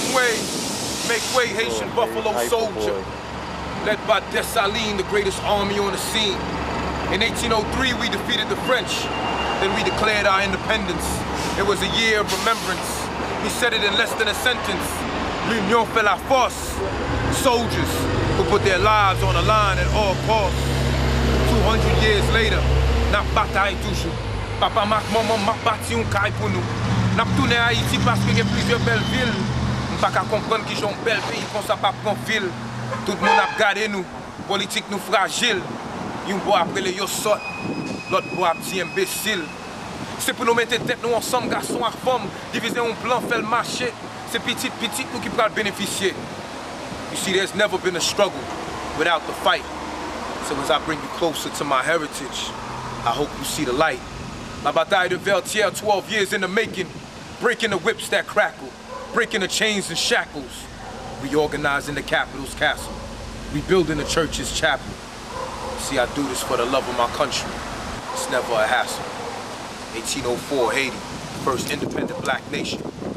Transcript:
way. Make way, Haitian Buffalo Soldier. Led by Dessalines, the greatest army on the scene. In 1803, we defeated the French. Then we declared our independence. It was a year of remembrance. He said it in less than a sentence. L'union fait la force. Soldiers who put their lives on the line at all costs. 200 years later, n'a bataille toujours. Papa Mac, maman m'a bâti un caille pour nous. N'a tourné à Haïti parce qu'il y a plusieurs belles villes. On pas qu'à comprendre qu'ils ont un bel pays qu'on ça pas prend fil. Tout le monde a gardé nous. Politique nous fragile. Yon boit après les yo sort. L'autre boit petit imbécile. C'est pour nous mettre tête nous ensemble, garçons à femmes. Diviser un plan, faire le marché. C'est petit nous qui pourra bénéficier. You see, there's never been a struggle without the fight. So as I bring you closer to my heritage, I hope you see the light. La bataille de Vertières, 12 years in the making. Breaking the whips that crackle. Breaking the chains and shackles. Reorganizing the capital's castle. Rebuilding the church's chapel. See, I do this for the love of my country. It's never a hassle. 1804, Haiti, first independent black nation.